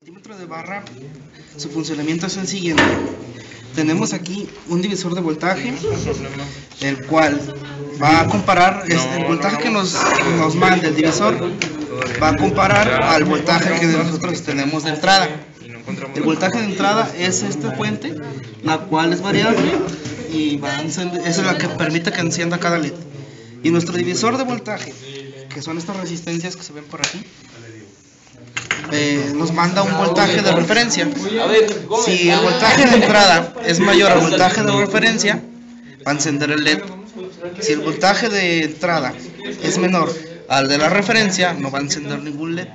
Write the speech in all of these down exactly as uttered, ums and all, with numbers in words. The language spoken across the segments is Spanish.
Multímetro de barra, su funcionamiento es el siguiente. Tenemos aquí un divisor de voltaje, el cual va a comparar este, el voltaje que nos, nos manda el divisor, va a comparar al voltaje que nosotros tenemos de entrada. El voltaje de entrada es esta fuente, la cual es variable y va a encender, esa es la que permite que encienda cada L E D. Y nuestro divisor de voltaje, que son estas resistencias que se ven por aquí, Eh, nos manda un voltaje de referencia. Si el voltaje de entrada es mayor al voltaje de referencia, va a encender el L E D. Si el voltaje de entrada es menor al de la referencia, no va a encender ningún L E D.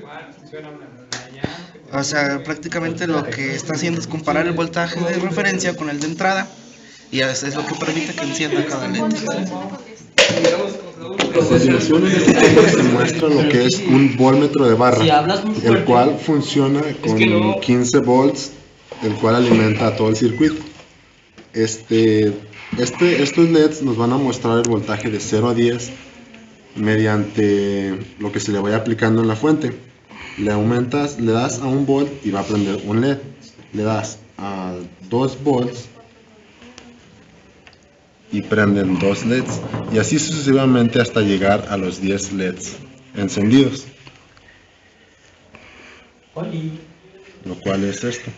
O sea, prácticamente lo que está haciendo es comparar el voltaje de referencia con el de entrada, y eso es lo que permite que encienda cada L E D. A continuación, en este tema se muestra lo que es un voltmetro de barra, el cual funciona con quince volts, el cual alimenta a todo el circuito. Este, este, estos L E Ds nos van a mostrar el voltaje de cero a diez mediante lo que se le vaya aplicando en la fuente. Le aumentas, le das a un volt y va a prender un L E D. Le das a dos volts y prenden dos L E Ds, y así sucesivamente hasta llegar a los diez L E Ds encendidos, lo cual es esto.